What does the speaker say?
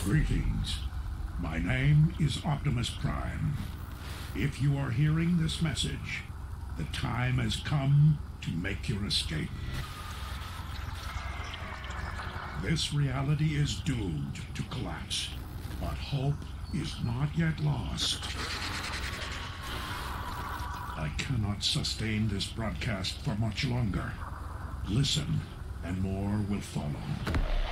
Greetings. My name is Optimus Prime. If you are hearing this message, the time has come to make your escape. This reality is doomed to collapse, but hope is not yet lost. I cannot sustain this broadcast for much longer. Listen, and more will follow.